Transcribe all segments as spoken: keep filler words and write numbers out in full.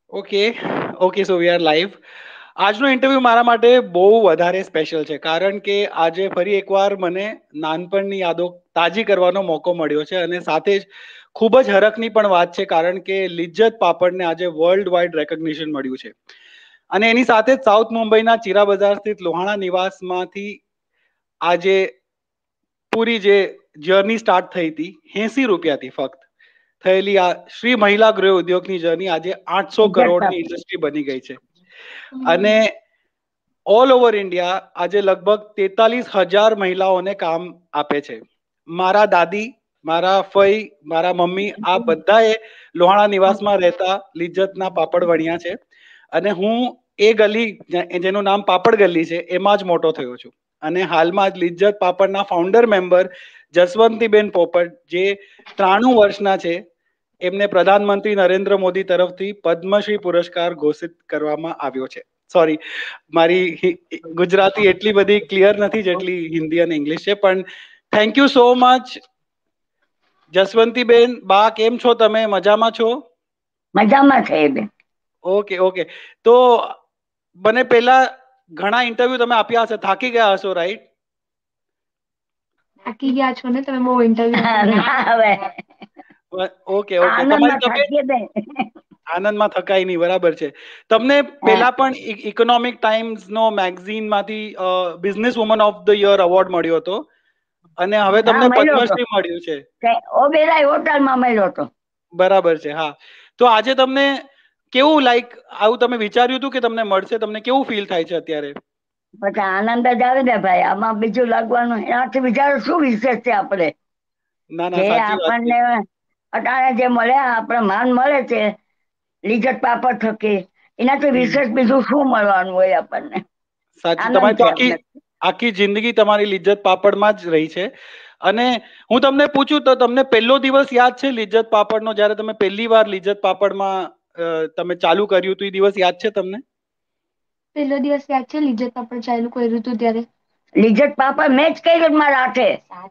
Okay okay so we are live. આજનો interview મારા માટે બહુ વધારે સ્પેશિયલ છે કારણ કે આજે ફરી એકવાર મને નાનપણની યાદો તાજી કરવાનો મોકો મળ્યો છે અને સાથે જ ખૂબ જ હરખની પણ વાત છે કારણ કે લિજ્જત પાપડને આજે વર્લ્ડ વાઇડ રેકગ્નિશન મળ્યું છે અને એની સાથે જ સાઉથ મુંબઈના ચીરા બજાર સ્થિત લોહાણા નિવાસમાંથી આજે પૂરી જે જર્ની સ્ટાર્ટ થઈ હતી એસી રૂપિયાથી ફક્ત થયેલી આ શ્રી મહિલા ગૃહ ઉદ્યોગની જર્ની આજે આઠસો કરોડની ઇન્ડસ્ટ્રી બની ગઈ છે અને ઓલ ઓવર ઇન્ડિયા આજે લગભગ તેતાલીસ હજાર મહિલાઓને કામ આપે છે. મારા દાદી, મારા ફઈ, મારા મમ્મી આ બધાએ લોહાણા નિવાસમાં રહેતા લિજ્જતના પાપડ વણ્યા છે અને હું એ ગલી જેનું નામ પાપડ ગલી છે એમાં જ મોટો થયો છું અને હાલમાં જ લિજ્જત પાપડના ફાઉન્ડર મેમ્બર જસવંતીબેન પોપટ જે ત્રાણું વર્ષના છે એમને પ્રધાનમંત્રી નરેન્દ્ર મોદી તરફથી પદ્મશ્રી પુરસ્કાર ઘોષિત કરવામાં આવ્યો છે. સોરી, મારી ગુજરાતી એટલી બધી ક્લિયર નથી જેટલી હિન્દી અને ઇંગ્લિશ છે, પણ thank you so much Jaswantiben. બા કેમ છો તમે? મજામાં છો? મજામાં છે બેન. Okay okay. તો મને પેલા ઘણા ઇન્ટરવ્યુ તમે આપ્યા હશે, થાકી ગયા હશો, રાઈટ? થાકી ગયા છો ને તમે બહુ ઇન્ટરવ્યુ. હવે ઓકે ઓકે. તમારી આનંદમાં તબિયત થાકીએ બેન. આનંદમાં થકાય નહીં, બરાબર છે. તમને પેલા પણ ઇકોનોમિક ટાઈમ્સ નો મેગઝીન માંથી business woman of the year award મળ્યો હતો અને હવે હા, તમને મળ્યો હતો. પદ્મશ્રી મળ્યું છે. ઓબેરાય હોટલમાં મળ્યો હતો. બરાબર છે. હા, તો આજે તમને કેવું, લાઈક આવું તમે વિચાર્યું હતું કે તમને મળશે? તમને કેવું ફીલ થાય છે અત્યારે? પછી આનંદ જ આવે ને ભાઈ, આમાં બીજું લાગવાનું એનાથી વિચારો શું વિશેષ છે આપણે ના ના, જે સાચી વાત છે. આપણને અટાણે જે મળ્યા આપણે માન મળે છે લિજ્જત પાપડ થકી, એનાથી વિશેષ બીજું શું મળવાનું હોય આપણને? સાચી. આનંદ તમારી છે તો આખી અમને. આખી જિંદગી તમારી લિજ્જત પાપડમાં જ રહી છે. અને હું તમને પૂછું તો તમને પહેલો દિવસ યાદ છે લિજ્જત પાપડનો, જ્યારે તમે પહેલી વાર લિજ્જત પાપડમાં તમે ચાલુ કર્યું હતું? એ દિવસ યાદ છે તમને? પેલો દિવસ યાદ છે લિજ્જત પાપડ ચાલુ કર્યું હતું ત્યારે? લિજ્જત પાપડ મેં જ કર્યું મારા હાથે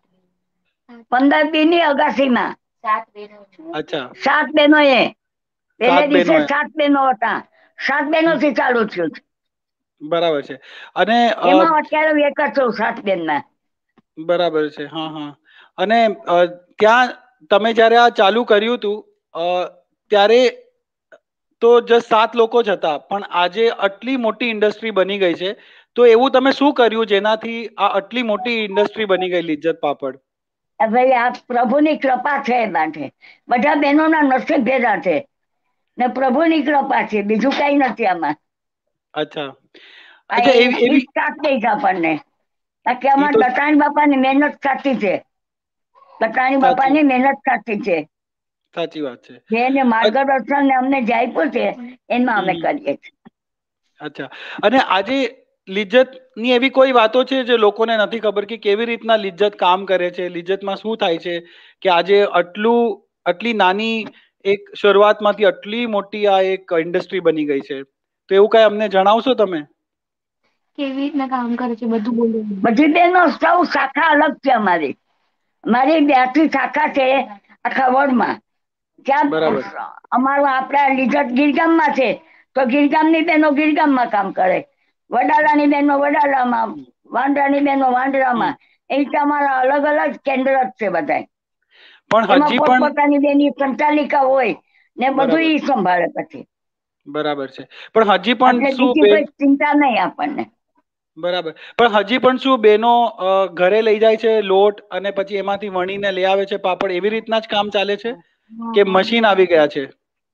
પંદર દી ની અગાસીમાં. અચ્છા, સાત બહેનો એ પેલે સાત દિવસે બહેનો. સાત બહેનો હતા. સાત બહેનો થી ચાલુ થયું. બરાબર છે. અને એમાં અત્યારે એક જ છું સાત બેન માં. બરાબર છે. હા હા. અને ત્યાં તમે જયારે આ ચાલુ કર્યું હતું ત્યારે તો જસ્ટ સાત લોકો જ હતા, પણ આજે આટલી મોટી ઇન્ડસ્ટ્રી બની ગઈ છે. તો એવું તમે શું કર્યું જેનાથી આ આટલી મોટી ઇન્ડસ્ટ્રી બની ગઈ લિજ્જત પાપડ? ભાઈ આ પ્રભુની કૃપા છે. એ માટે બધા બહેનોના નસીબ ભેગા છે ને પ્રભુની કૃપા છે, બીજું કઈ નથી આમાં. અચ્છા અચ્છા. એવી એવી આપણને બાકી ઈ આમાં તો દત્તાણી બાપાની મહેનત સાચી છે. દત્તાણી સાચી બાપાની મહેનત સાચી છે. સાચી વાત છે. જેને માર્ગદર્શન અમને જે આપ્યું છે એમાં અમે કરીએ છીએ. અચ્છા. અને આજે લિજ્જત ની એવી કોઈ વાતો છે જે લોકોને નથી ખબર કે કેવી રીતના લિજ્જત કામ કરે છે, લિજ્જતમાં શું થાય છે કે આજે આટલું આટલી નાની એક શરૂઆતમાંથી આટલી મોટી આ એક ઇન્ડસ્ટ્રી બની ગઈ છે? તો એવું કઈ અમને જણાવશો તમે? કેવી રીતના કામ કરે છે બધું બોલો. બધી બહેનો સૌ શાખા અલગ છે અમારી. મારી બ્યાસી શાખા છે આખા વર્લ્ડમાં. ત્યાં બરાબર. અમારું આપડા લિજ્જત ગીરગામમાં છે તો ગીરગામની બહેનો ગીરગામમાં કામ કરે, વડાલાની બહેનો વડાલામાં, વાંદરાની બહેનો વાંદરામાં. એ રીતે અમારા અલગ અલગ કેન્દ્ર જ છે બધા. પણ એમાં હજી પણ પોતપોતાની બેની સંચાલિકા હોય ને બધું બરાબર ઈ સંભાળે પછી. બરાબર છે. પણ હજી પણ એટલે શું બીજી બેન? કોઈ ચિંતા નહીં આપણને. બરાબર. પણ હજી પણ શું બેનો ઘરે લઈ જાય છે લોટ અને પછી એમાંથી વણીને લઈ આવે છે પાપડ? એવી રીતના જ કામ ચાલે છે કે મશીન આવી ગયા છે?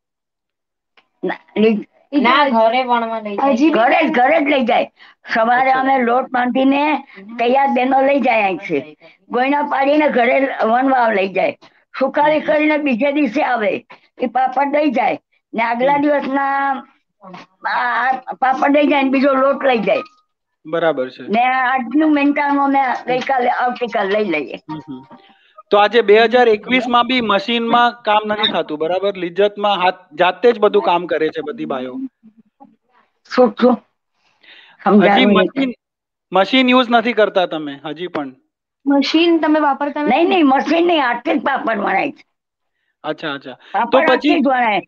ના, ઘરે વણવા લઈ જાય. ઘરે જ ઘરે જ લઈ જાય. સવારે અચ્છા. અમે લોટ બાંધીને તૈયાર બહેનો લઈ જાય અહીંથી. ગોયણા પાડીને ઘરે વણવા લઈ જાય. સુખાવી કરીને બીજે દિવસે આવે એ પાપડ લઈ જાય ને આગલા દિવસના પાપડ લઈ જાય ને બીજો લોટ લઈ જાય. બરાબર છે. ને આજનું મહેનતાણું અમે ગઈકાલે આવતીકાલ લઈ લઈએ. તો આજે બે હજાર એકવીસ માં બી મશીનમાં કામ નથી થતું, બરાબર? લિજ્જતમાં હાથ જાતે જ બધું કામ કરે છે બધી બાયો. શું શું હજી સમજાવું નહીં. મશીન મશીન યુઝ નથી કરતા તમે હજી પણ? મશીન તમે વાપરતા નહીં નથી? નહીં, મશીન નહીં, હાથથી જ પાપડ વણાય છે. અચ્છા અચ્છા. તો પાપડ પછી હાથથી જ વણાય.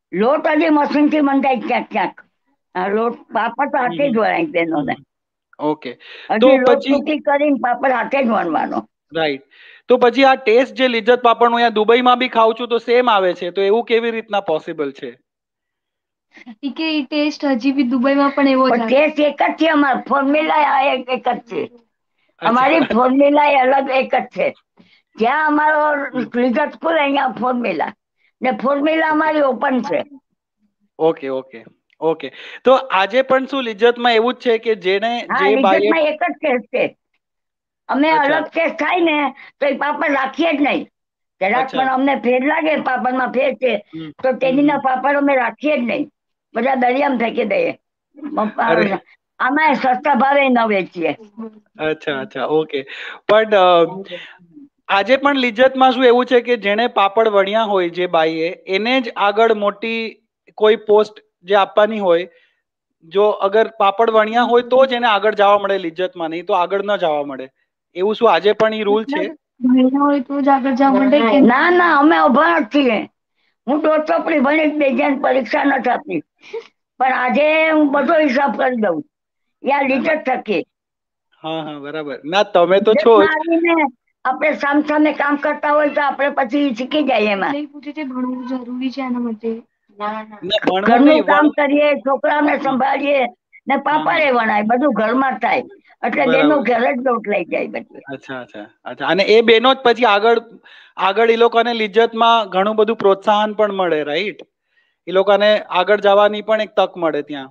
લોટ હજી મશીન થી બંધાય ક્યાંક ક્યાંક. આ લોટ પાપડ તો હાથે જ વણાય બહેનોને. ઓકે, તો હજી લોટ પછી તૂટી કરીને પાપડ હાથે જ વણવાનો. રાઈટ, તો પછી આ ટેસ્ટ જે લિજ્જત પાપડ હું અહીંયા દુબઈમાં બી ખાઉં છું તો સેમ આવે છે, તો એવું કેવી રીતના પોસિબલ છે? ઈ કે ઈ ટેસ્ટ હજી બી દુબઈમાં પણ એવો જ પણ આવે. ટેસ્ટ એક જ છે, અમાર ફોર્મ્યુલા એક એક જ છે. અચ્છા, અમારી ફોર્મ્યુલા અલગ એક જ છે. જ્યાં અમારો લિજ્જત સ્કૂલ અહીંયા ફોર્મ્યુલા ને ફોર્મ્યુલા અમારી ઓપન છે. ઓકે ઓકે ઓકે, તો આજે પણ શું લિજ્જતમાં એવું જ છે કે જેને હા, જે બાઈએ લિજ્જતમાં એક જ ટેસ્ટ છે. અમે અચ્છા અલગ ટેસ્ટ થાય ને તો એ પાપડ રાખીએ જ નહીં. જરાક અચ્છા પણ અમને ફેર લાગે પાપડમાં ફેર છે હમ, તો હમ, તેનીના હમ. પાપડ અમે રાખીએ જ નહીં. બધા દરિયામાં ફેંકી દઈએ. અરે આમાં સસ્તા ભાવે ન વેચીએ. અચ્છા અચ્છા, ઓકે, પણ અ, આજે પણ લિજ્જતમાં શું એવું છે કે જેણે પાપડ વણ્યા હોય જે બાઈએ એને જ આગળ મોટી કોઈ પોસ્ટ જે આપવાની હોય, જો અગર પાપડ વણ્યા હોય તો જ એને આગળ જવા મળે લિજ્જતમાં, નહીં તો આગળ ન જવા મળે, એવું શું આજે પણ એ રૂલ છે? ભણ્યા હોય તો જ આગળ જવા માંડે કે ના ના, અમે અભણ જ છીએ. હું દોઢ ચોપડી ભણી જ બેજાને પરીક્ષા નથી આપી, પણ આજે હું બધો હિસાબ કરી દઉં. યા લિજ્જત થકી હા હા, બરાબર. ના, તમે તો છો જ. આવીને આપણે સામ સામે કામ કરતા હોય તો આપણે પછી શીખી જાય એમાં. નહીં પૂછે છે ભણવું જરૂરી છે એના માટે. ના, ભણવું ઘરનું નહીં કામ વણ કરીએ, છોકરાને સંભાળીએ ને હા હા, પાપડે વણાય, બધું ઘરમાં થાય એટલે બેનો બરાબર. ઘર જ લોટ લઈ જાય બધું. અચ્છા અચ્છા અચ્છા, અને એ બેનો જ પછી આગળ આગળ એ લોકોને લિજ્જતમાં ઘણું બધું પ્રોત્સાહન પણ મળે, રાઈટ? એ લોકોને આગળ જવાની પણ એક તક મળે ત્યાં.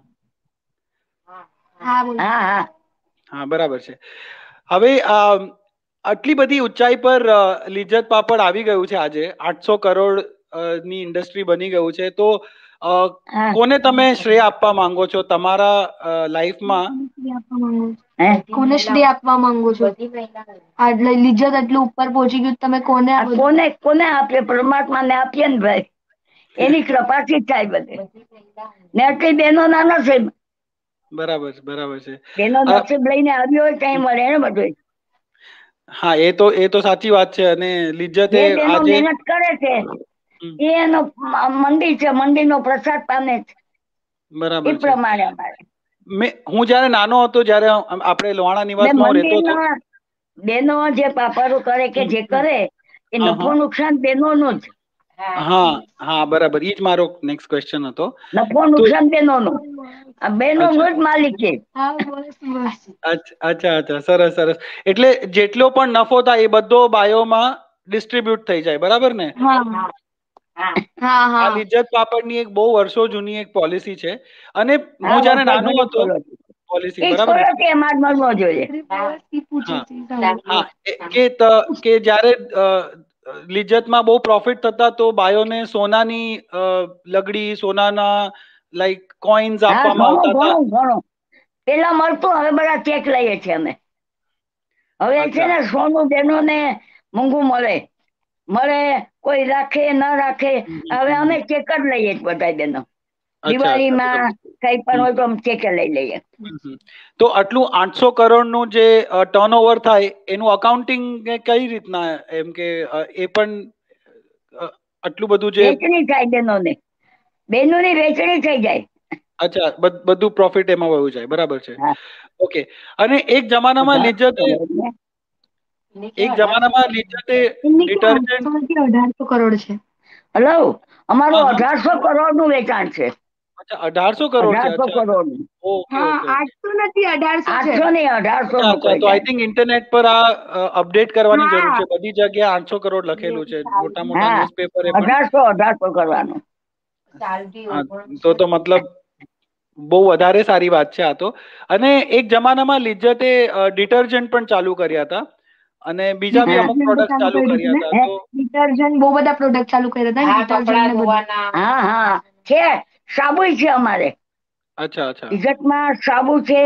હા બોલ. હા હા, હા, બરાબર છે. હવે આ આટલી બધી ઊંચાઈ પર અ, લિજ્જત પાપડ આવી ગયું છે આજે, આઠસો કરોડ અ, ની ઇન્ડસ્ટ્રી બની ગયું છે, તો અ, હા. કોને તમે શ્રેય આપવા માંગો છો તમારા લાઈફમાં? શ્રેય આપવા માંગુ છું. હે? કોને શ્રેય આપવા માંગો છો? આટલે લિજ્જત આટલું ઉપર પહોંચી ગયું, તમે કોને આ કોને કોને આપીએ? પરમાત્માને આપીએ ને ભાઈ, એની કૃપાથી જ થાય બધે. ને આટલી બહેનો ના નસીબ, બરાબર છે બરાબર છે. બહેનો અ, નસીબ લઈને આવ્યો હોય ત્યાં મળે ને બધું. હા, એ તો એ તો સાચી વાત છે. અને લિજ્જતે જે બહેનો આજે મહેનત કરે છે હમ, એ એનો મંદિર છે, મંદિરનો પ્રસાદ પામે છે. એ બરાબર છે. પ્રમાણે અમારે મેં હું જ્યારે નાનો હતો, જ્યારે આપણે લોહાણા ને નિવાસમાં હું રહેતો હતો. મંદિરના બહેનો જે પાપડો કરે કે હમ, જે હમ. કરે એ હા નફો હા નુકસાન બહેનોનું જ. હા હા, બરાબર. એ જ મારો નેક્સ્ટ ક્વેશ્ચન હતો. નફો તો નુકસાન બહેનોનું, આ બહેનોનું અચ્છા જ માલિક છે. હા બસ બસ. અચ્છા અચ્છા અચ્છા, સરસ સરસ. એટલે જેટલો પણ નફો થાય એ બધો બાયોમાં ડિસ્ટ્રીબ્યુટ થઈ જાય, બરાબર ને? હા હા આ હા. લિજ્જત પાપડની એક બહુ વર્ષો જૂની એક પોલિસી છે. અને હા, હું જ્યારે વર્ષો નાનો જૂની હતો, પોલિસી. પોલિસી, એ જ બરાબર ને? પોલિસી એમાં જ મળવો જોઈએ. વ્યવસ્થિત પૂછે હા છે સારું. હા, એ- કે ત- કે જ્યારે અ, લિજ્જતમાં બહુ પ્રોફિટ થતા તો બાયોને સોનાની અ, લગડી, સોનાના લાઈક કોઈન્સ હા, આપવામાં ઘણું આવતા હતા. ઘણું ઘણું પેલા મળતું, હવે બધા ચેક લઈએ છીએ અમે. હવે છે અચ્છા ને સોનું બહેનોને મોંઘું મળે મળે કોઈ રાખે ન રાખે, હમ, હમ, હવે હમ, અમે હમ. ચેક જ લઈએ છીએ બધા બહેનો. અચ્છા અચ્છા, દિવાળીમાં બરાબર. કઈ પણ હમ, હોય તો અમે ચેક લઈ લઈએ. હમ, હમ. તો આટલું આઠસો કરોડનું જે ટર્નઓવર થાય એનું અકાઉન્ટિંગ કઈ રીતના, એમ કે અ, એ પણ અ, આટલું બધું જે વેચણી થાય બહેનોને, બહેનોની વેચણી થઈ જાય. અચ્છા, બધ- બધું પ્રોફિટ એમાં વયું જાય, બરાબર છે. હા, ઓકે. અને એક જમાનામાં અઢારસો લિજ્જતે કરોડ ને. એક જમાનામાં લિજ્જતે એમને કે ડિટર્જન્ટ આઠસો નથી અઢારસો કરોડ છે. હલો, અમારું હા હા, અઢારસો કરોડ નું વેચાણ છે. અચ્છા, અઢારસો કરોડ છે. અઢારસો અચ્છા કરોડ અચ્છા. નું. ઓકે હા ઓકે ઓકે. આઠસો નથી અઢારસો છે. આઠસો નહીં, અઢારસો અચ્છા નું અચ્છા, તો આઈ વેચાણ. થિંક ઇન્ટરનેટ પર આ અપડેટ કરવાની જરૂર હા છે. બધી જગ્યાએ આઠસો કરોડ લખેલું છે, મોટા મોટા હા, ન્યૂઝપેપરે પણ. અઢારસો અઢારસો કરવાનું. હા, તો તો મતલબ બહુ વધારે સારી વાત છે આ તો. અને એક જમાનામાં લિજ્જતે ડિટર્જન્ટ પણ ચાલુ કર્યા હતા, અને બીજા બી અમુક ડિટર્જન્ટ પ્રોડક્ટ ચાલુ ચાલુ કર્યું હતું કર્યા ને. હતા. હે? તો ડિટર્જન્ટ બહુ બધા પ્રોડક્ટ ચાલુ કર્યા હતા ને, ડિટર્જન્ટ ને બધું. હા હા, છે સાબુ છે અમારે. અચ્છા અચ્છા. ઇજ્જતમાં સાબુ છે,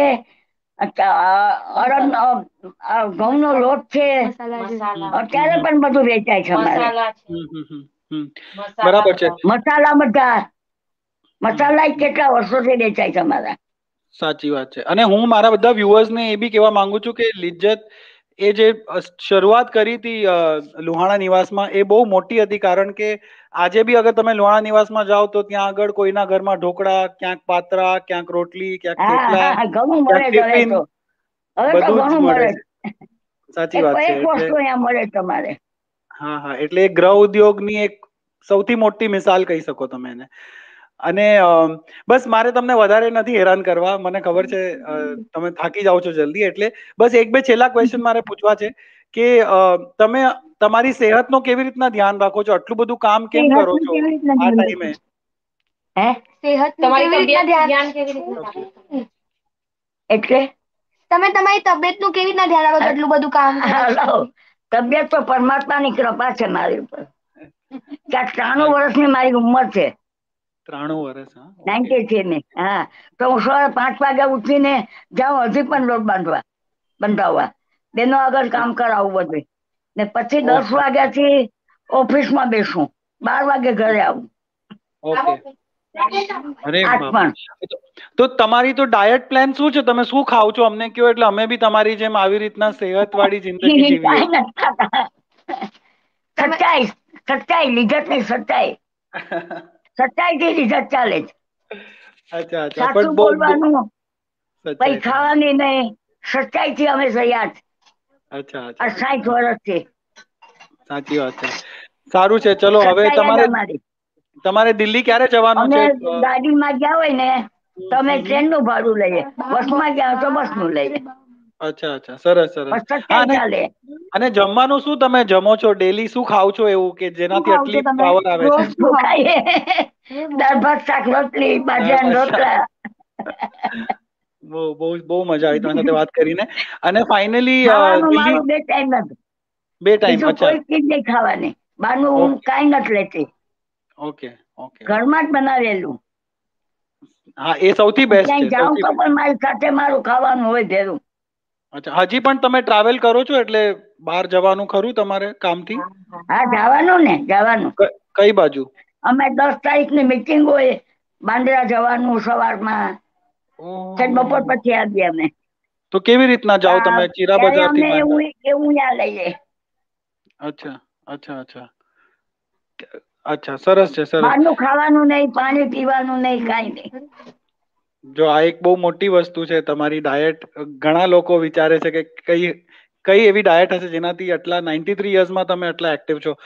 અડદ ઘઉં નો લોટ છે, અત્યારે પણ બધું વેચાય છે અમારે. હમ હમ હમ હમ. બરાબર છે. મસાલા બધા હમ, મસાલા હમ. કેટલા વર્ષોથી વેચાય છે અમારા. સાચી વાત છે. અને હું મારા બધા વ્યુઅર્સને એ બી કહેવા માંગુ છું કે લિજ્જત એ જે અ, શરૂઆત કરી હતી અ, લુહાણા નિવાસમાં, એ બહુ મોટી હતી. કારણ કે આજે બી અગર તમે લોહાણા નિવાસમાં જાઓ તો ત્યાં આગળ કોઈના ઘરમાં ઢોકળા, ક્યાંક પાત્રા, ક્યાંક રોટલી, ક્યાંક હા થેપલા, હા ઘણું મળે ક્યાંક છે હવે ટિફિન, તો હવે તો બધું જ ઘણું મળે મળે છે. સાચી એક વાત છે. એક એટલે વસ્તુ અહીંયા મળે તમારે. હા હા એટલે એ ગ્રહ ઉદ્યોગની એક સૌથી મોટી મિસાલ કહી શકો તમે એને. અને અ, બસ મારે તમને વધારે નથી હેરાન કરવા, મને ખબર છે અ, તમે થાકી જાઓ છો જલ્દી, એટલે બસ એક બે છેલ્લા ક્વેશ્ચન મારે પૂછવા છે કે અ, તમે તમારી સેહતનો કેવી રીતના ધ્યાન રાખો છો? આટલું બધું કામ કેમ કરો સેહતનું છો કેવી રીતના આ ધ્યાન ટાઈમે? રાખો? હે સેહતનું કેવી રીતના ધ્યાન કેવી રીતના ઓકે. રાખો? એટલે તમે તમારી તબિયતનું કેવી રીતના ધ્યાન રાખો છો આટલું બધું કામ કરો છો? હાલો, તબિયત તો પરમાત્માની કૃપા છે મારી ઉપર. ક્યાંક ત્રાણું વર્ષની મારી ઉંમર છે, ત્રાણું વર્ષ હા ઓકે. નાઇન્ટી થ્રી ની. હા તો હું સવારે પાંચ વાગે ઉઠીને જાઉં હજી પણ લોટ બાંધવા બંધાવવા, બેનો આગળ કામ કરાવું બધું, ને પછી દસ ઓકે વાગ્યાથી ઓફિસમાં બેસું, બાર વાગે ઘરે આવું. ઓકે. અરે આજ બાપરે. પણ તો તો તમારી તો ડાયટ પ્લાન શું છે? તમે શું ખાવ છો અમને કયો, એટલે અમે બી તમારી જેમ આવી રીતના સેહતવાળી જિંદગી જીવીએ. કાંઈ નથી ખાતા. સચ્ચાઈ સચ્ચાઈ લિજ્જત ની સચ્ચાઈ, સચ્ચાઈ થી લિજ્જત ચાલે છે. અચ્છા અચ્છા પણ સાચું બહુ બહુ- બોલવાનું, પૈ સચ્ચાઈ છે. ખાવાની નહીં, સચ્ચાઈ થી અમે સયાજ અચ્છા આ અચ્છા સાઠ અચ્છા વર્ષથી. સાચી વાત છે. સારું છે, ચલો હવે સચ્ચાઈ જ તમારે અમારી. તમારે દિલ્હી ક્યારે જવાનું અમે છે? ગાડીમાં ગયા હોય ને તો અમે હમ, હમ. ટ્રેન નું ભાડું લઈએ, બસમાં ગયા હોય તો બસ નું લઈએ. અચ્છા અચ્છા સરસ સરસ. પણ હા સચ્ચાઈ અને ચાલે. અને જમવાનું શું તમે જમો છો ડેલી? શું ખાવ છો એવું કે શું જેનાથી ખાવ છો આટલી તમે પાવર આવે છે? રોજ શું ખાઈએ? દાળ ભાત શાક રોટલી, દાળ બાજરાના ભાત શાક. રોટલા. બહુ બહુ બહુ મજા આવી તમારી સાથે વાત કરીને. અને ફાઇનલી ખાવાનું દિલ્હી મારું બે ટાઈમ જ, બે ટાઈમ. બીજું અચ્છા કોઈ ચીજ નહીં ખાવાની, બહારનું હું ઓકે કાંઈ નથી લેતી, ઓકે ઓકે ઓકે. ઘરમાં જ બનાવેલું. હા એ સૌથી બેસ્ટ છે, ક્યાંય જાઉં સૌથી તો બેસ્ટ. પણ મારી સાથે મારું ખાવાનું હોય ભેરું. અચ્છા હજી પણ તમે ટ્રાવેલ કરો છો, એટલે બહાર જવાનું ખરું તમારે કામથી? હા જવાનું ને, જવાનું. ક- કઈ બાજુ? અમે દસ તારીખ ની મીટિંગ હોય, બાંદ્રા જવાનું સવારમાં, છેક બપોર ઓહો. પછી આવીએ અમે. તો કેવી રીતના જાઓ તા- તમે ચીરા ત્યારે બજાર થી અમે બાંદ્રા? એવું એવું યા લઈએ. અચ્છા અચ્છા અચ્છા અચ્છા સરસ છે સરસ. બહારનું ખાવાનું નહીં, પાણી પીવાનું નહીં, કાંઈ નહીં. જો આ એક બહુ મોટી વસ્તુ છે તમારી ડાયટ. ઘણા લોકો વિચારે છે કે કઈ કઈ એવી ડાયટ હશે જેનાથી આટલા નાઇન્ટી થ્રી યર્સમાં તમે આટલા એક્ટિવ છો.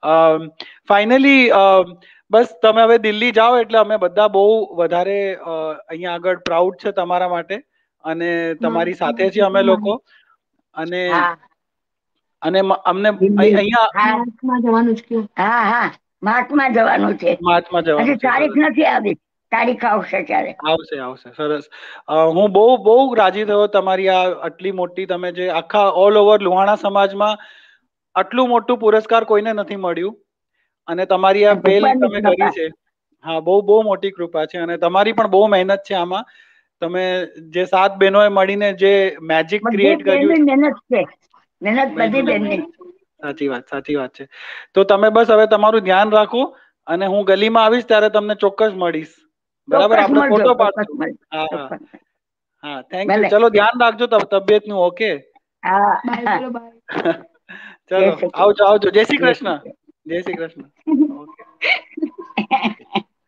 ફાઇનલી બસ તમે હવે દિલ્હી જાઓ એટલે અમે બધા બહુ વધારે અ, અહીંયા આગળ પ્રાઉડ છે તમારા માટે, અને તમારી સાથે છીએ અમે લોકો. અને હા અને મ- અમને દિલ્હી. અહીં- અહીંયા હા માર્ચમાં જવાનું જ કયો. હા હા માર્ચમાં જવાનું છે, માર્ચમાં હજી જવાનું છે. તારીખ સરસ. નથી આવી, તારીખ આવશે ત્યારે. આવશે આવશે સરસ. અ, હું બહુ બહુ રાજી થયો તમારી આ આટલી મોટી, તમે જે આખા ઓલ ઓવર લોહાણા સમાજમાં આટલું મોટું પુરસ્કાર કોઈને નથી મળ્યું, અને તમારી આ પહેલ ભગવાનની તમે કરી કૃપા. છે. હા બહુ બહુ મોટી કૃપા છે, અને તમારી પણ બહુ મહેનત છે આમાં. તમે જે સાત બહેનોએ મળીને જે મેજિક બધી ક્રિએટ કર્યું બેનની છે. મહેનત છે, મહેનત બધી બહેનોની બેનની. મહેનત છે. સાચી વાત સાચી વાત છે. તો તમે બસ હવે તમારું ધ્યાન રાખો, અને હું ગલીમાં આવીશ ત્યારે તમને ચોક્કસ મળીશ. બરાબર, ચોક્કસ આપણે મળજો, ફોટો ચોક્કસ પાડશું. મળજો, હા હા ચોક્કસ. હા થેન્ક યુ. ભલે. ચલો ધ્યાન રાખજો તબિયત નું. ઓકે હા બાય હા. બોલો બાય. જય ચલો શ્રી આવજો કૃષ્ણ. આવજો. જય શ્રી જય કૃષ્ણ. શ્રી કૃષ્ણ. જય શ્રી કૃષ્ણ. Okay okay.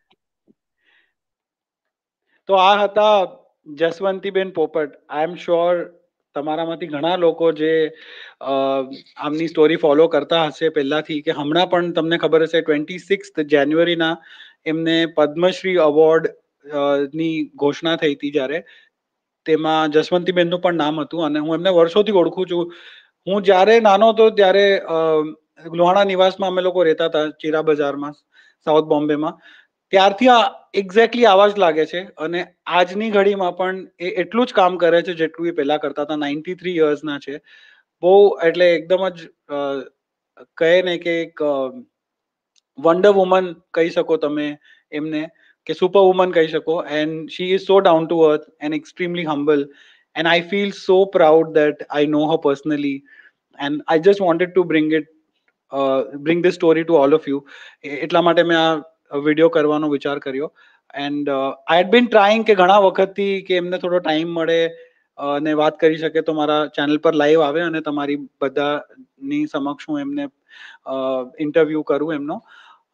તો આ હતા જસવંતીબેન પોપટ. આઈ એમ શ્યોર તમારામાંથી ઘણા લોકો જે અ, આમની સ્ટોરી ફોલો કરતા હશે પહેલાથી, કે હમણાં પણ તમને ખબર હશે ટ્વેન્ટી સિક્સ જાન્યુઆરીના એમને પદ્મશ્રી અવોર્ડ ની ઘોષણા થઈ હતી જ્યારે, તેમાં જસવંતીબેનનું પણ નામ હતું. અને હું એમને વર્ષોથી ઓળખું છું. હું જ્યારે નાનો હતો ત્યારે અ, લોહાણા નિવાસમાં અમે લોકો રહેતા હતા, ચીરા બજારમાં, સાઉથ બોમ્બેમાં. ત્યારથી આ એક્ઝેક્ટલી આવા જ લાગે છે, અને આજની ઘડીમાં પણ એ એટલું જ કામ કરે છે જેટલું એ પહેલા કરતા હતા. નાઇન્ટી થ્રી યર્સના છે. બહુ એટલે એકદમ જ અ, કહે ને કે એક વન્ડર વુમન કહી શકો તમે એમને, કે સુપર વુમન કહી શકો. And she is so down to earth and extremely humble, and I feel so proud that I know her personally, and I just wanted to bring it bring this story to all of you. એટલા માટે મેં આ video કરવાનો વિચાર કર્યો. And I head bin trying કે ઘણા વખતથી કે એમને થોડો ટાઈમ મળે અને વાત કરી શકે તો મારા ચેનલ પર લાઈવ આવે અને તમારી બધાની સમક્ષ હું એમને ઇન્ટરવ્યુ કરું એમનો.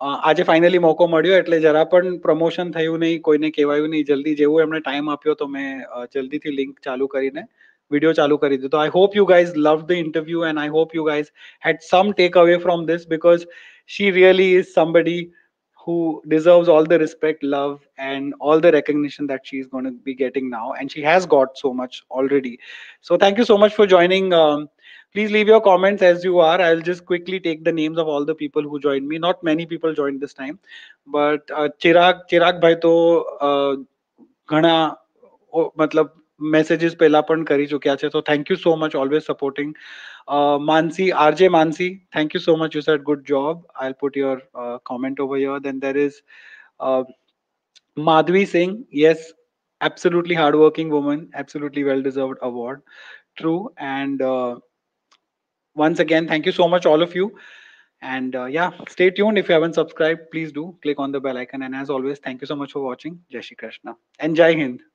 આજે ફાઇનલી મોકો મળ્યો એટલે જરા પણ પ્રમોશન થયું નહીં, કોઈને કહેવાયું નહીં. જલ્દી જેવું એમણે ટાઈમ આપ્યો તો મેં જલ્દીથી લિંક ચાલુ કરીને વિડીયો ચાલુ કરી દીધો. I hope you guys love the interview and I hope you guys had some takeaway from this, because she really is somebody who deserves all the respect, love, and all the recognition that she's going to be getting now, and she has got so much already. So thank you so much for joining. Um, please leave your comments as you are. I'll just quickly take the names of all the people who joined me. Not many people joined this time, but uh, Chirag Chirag bhai to uh, ઘણા મતલબ messages પહેલા પણ કરી ચૂક્યા છે, so thank you so much, always supporting. uh, Mansi, R J Mansi, thank you so much, you said good job. I'll put your uh, comment over here. Then there is uh, Madhvi Singh, yes, absolutely hardworking woman, absolutely well deserved award, true. And uh, once again, thank you so much all of you. And uh, yeah, stay tuned. If you haven't subscribed, please do click on the bell icon. And as always, thank you so much for watching. Jai Shri Krishna and Jai Hind.